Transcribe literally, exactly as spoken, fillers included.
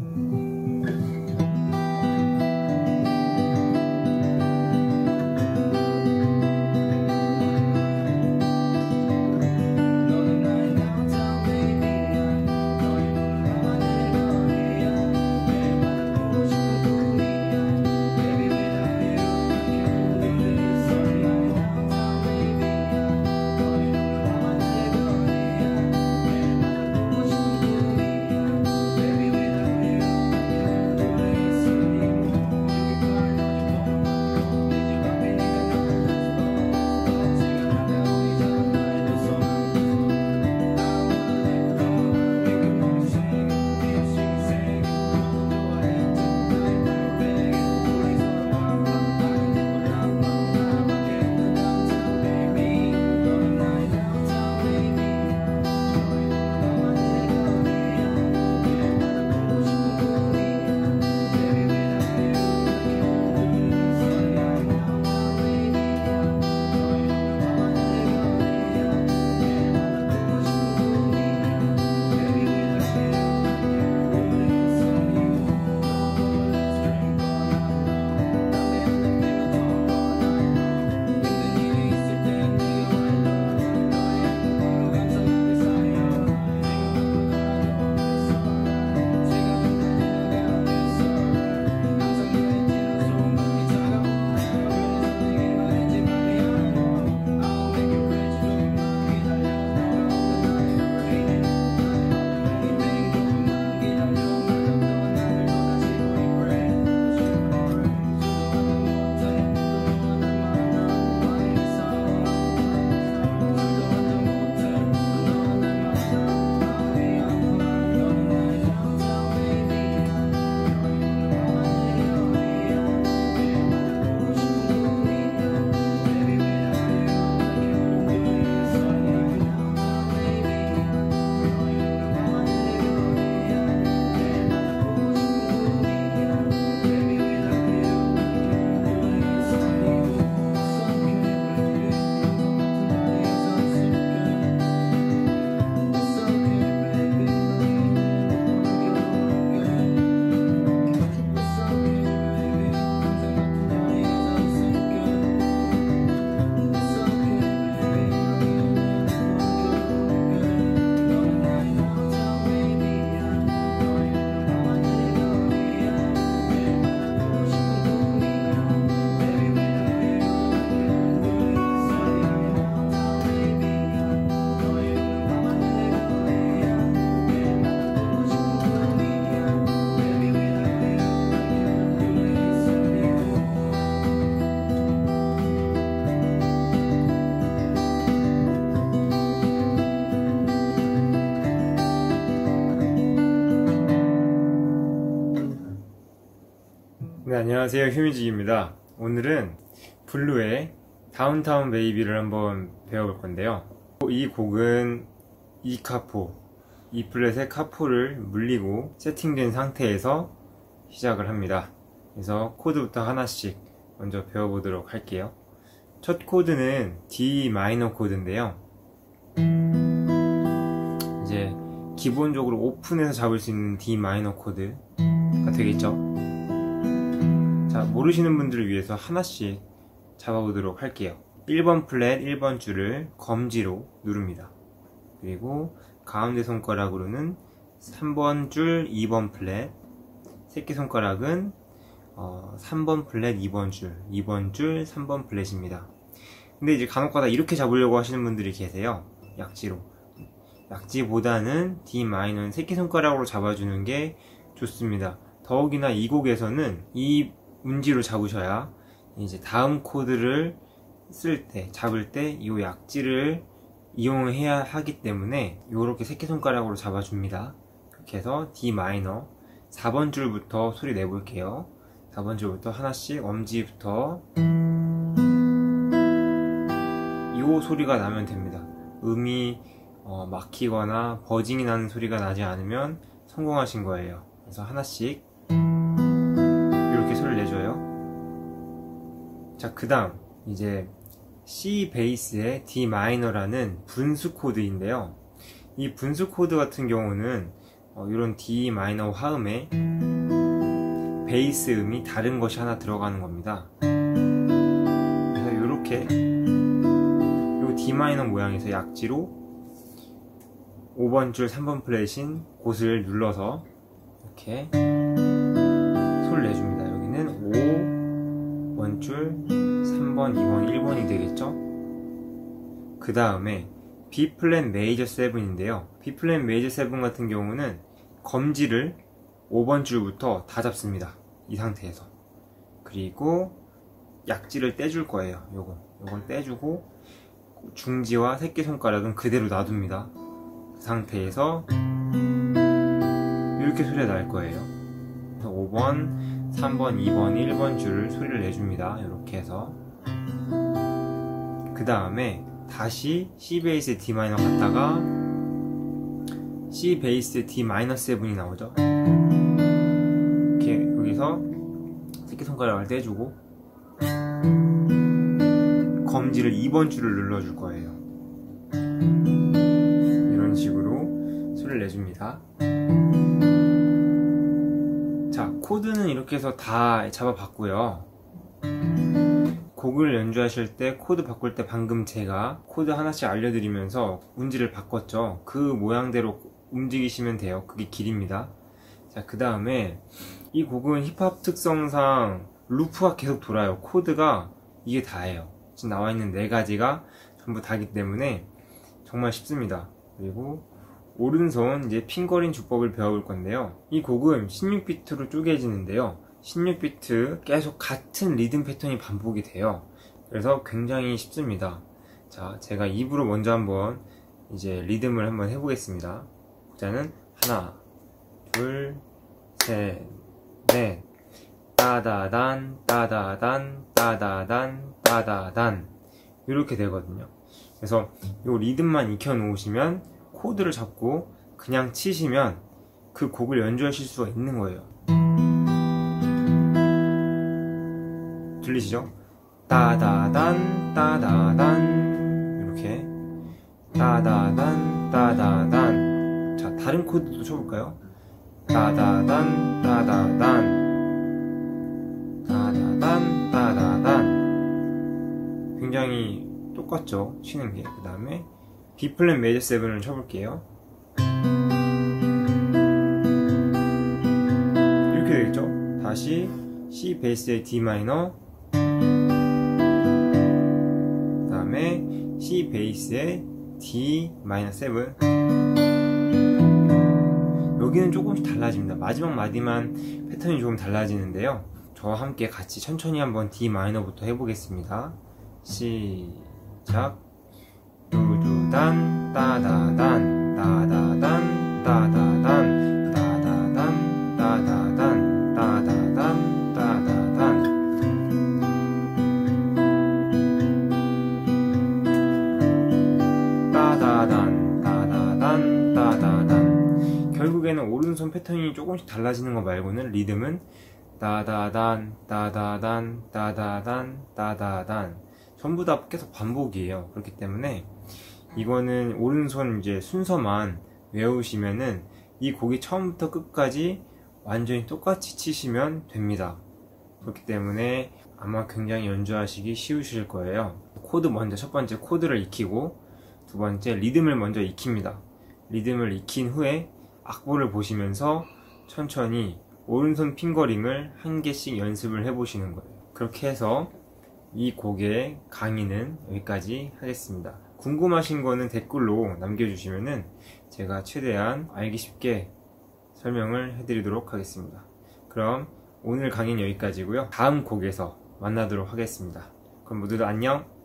네, 안녕하세요. 휴뮤직입니다. 오늘은 블루의 다운타운 베이비를 한번 배워볼 건데요. 이 곡은 E 카포, E 플랫의 카포를 물리고 세팅된 상태에서 시작을 합니다. 그래서 코드부터 하나씩 먼저 배워보도록 할게요. 첫 코드는 D 마이너 코드인데요. 이제 기본적으로 오픈해서 잡을 수 있는 D 마이너 코드가 되겠죠. 자, 모르시는 분들을 위해서 하나씩 잡아보도록 할게요. 일 번 플랫 일 번 줄을 검지로 누릅니다. 그리고 가운데 손가락으로는 삼 번 줄 이 번 플랫, 새끼손가락은 어, 삼 번 플랫 이 번 줄, 이 번 줄 삼 번 플랫입니다. 근데 이제 간혹가다 이렇게 잡으려고 하시는 분들이 계세요. 약지로. 약지보다는 D 마이너는 새끼손가락으로 잡아주는 게 좋습니다. 더욱이나 이 곡에서는 이 운지로 잡으셔야 이제 다음 코드를 쓸 때, 잡을 때 이 약지를 이용해야 하기 때문에 이렇게 새끼손가락으로 잡아줍니다. 이렇게 해서 D 마이너 사 번 줄부터 소리 내볼게요. 사 번 줄부터 하나씩 엄지부터 이 소리가 나면 됩니다. 음이 어, 막히거나 버징이 나는 소리가 나지 않으면 성공하신 거예요. 그래서 하나씩 이렇게 소리를 내줘요. 자, 그 다음 이제 C 베이스의 D 마이너라는 분수 코드인데요. 이 분수 코드 같은 경우는 어, 이런 D 마이너 화음에 베이스 음이 다른 것이 하나 들어가는 겁니다. 그래서 이렇게 요 D 마이너 모양에서 약지로 오 번 줄 삼 번 플랫인 곳을 눌러서 이렇게 소리를 내줍니다. 여기는 오 번 줄 삼 번, 이 번, 일 번이 되겠죠? 그 다음에 B 플랫 메이저 칠인데요. B 플랫 메이저 칠 같은 경우는 검지를 오 번 줄부터 다 잡습니다. 이 상태에서. 그리고 약지를 떼줄 거예요. 요거. 요걸 떼주고 중지와 새끼손가락은 그대로 놔둡니다. 그 상태에서 이렇게 소리가 날 거예요. 오 번, 삼 번, 이 번, 일 번 줄을 소리를 내줍니다. 이렇게 해서. 그 다음에 다시 C 베이스의 D 마이너 갔다가 C 베이스의 D 마이너 칠이 나오죠. 이렇게 여기서 새끼손가락을 떼주고 검지를 이 번 줄을 눌러줄 거예요. 이런 식으로 소리를 내줍니다. 자, 코드는 이렇게 해서 다 잡아봤고요. 곡을 연주하실 때 코드 바꿀 때 방금 제가 코드 하나씩 알려드리면서 운지를 바꿨죠. 그 모양대로 움직이시면 돼요. 그게 길입니다. 자, 그 다음에 이 곡은 힙합 특성상 루프가 계속 돌아요. 코드가 이게 다예요. 지금 나와 있는 네 가지가 전부 다기 때문에 정말 쉽습니다. 그리고 오른손 이제 핑거링 주법을 배워볼 건데요. 이 곡은 십육 비트로 쪼개지는데요. 십육 비트 계속 같은 리듬 패턴이 반복이 돼요. 그래서 굉장히 쉽습니다. 자, 제가 입으로 먼저 한번 이제 리듬을 한번 해보겠습니다. 일단은 하나, 둘, 셋, 넷, 따다단, 따다단, 따다단, 따다단 이렇게 되거든요. 그래서 이 리듬만 익혀 놓으시면 코드를 잡고 그냥 치시면 그 곡을 연주하실 수가 있는 거예요. 들리시죠? 따다단 따다단 이렇게 따다단 따다단. 자, 다른 코드도 쳐볼까요? 따다단 따다단 따다단 따다단. 굉장히 똑같죠? 치는 게. 그 다음에 B 플랫 메이저 칠을 쳐볼게요. 이렇게 되겠죠? 다시 C 베이스의 D 마이너, 그 다음에 C 베이스의 D 마이너 칠. 여기는 조금씩 달라집니다. 마지막 마디만 패턴이 조금 달라지는데요. 저와 함께 같이 천천히 한번 D 마이너부터 해보겠습니다. 시작. 두두단 따다단 따다단 따다단 따다단 따다단 따다단 따다단. 따다단 따다단 따다단. 결국에는 오른손 패턴이 조금씩 달라지는 거 말고는 리듬은 따다단 따다단 따다단 따다단 전부 다 계속 반복이에요. 그렇기 때문에 이거는 오른손 이제 순서만 외우시면은 이 곡이 처음부터 끝까지 완전히 똑같이 치시면 됩니다. 그렇기 때문에 아마 굉장히 연주하시기 쉬우실 거예요. 코드 먼저 첫 번째 코드를 익히고 두 번째 리듬을 먼저 익힙니다. 리듬을 익힌 후에 악보를 보시면서 천천히 오른손 핑거링을 한 개씩 연습을 해 보시는 거예요. 그렇게 해서 이 곡의 강의는 여기까지 하겠습니다. 궁금하신 거는 댓글로 남겨주시면은 제가 최대한 알기 쉽게 설명을 해드리도록 하겠습니다. 그럼 오늘 강의는 여기까지고요. 다음 곡에서 만나도록 하겠습니다. 그럼 모두들 안녕!